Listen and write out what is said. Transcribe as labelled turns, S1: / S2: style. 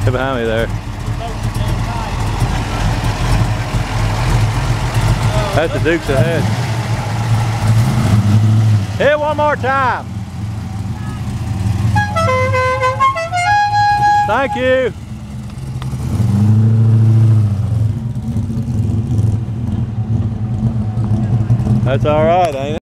S1: Get behind me there. That's the Dukes ahead. Hit one more time. Thank you. That's all right, ain't it?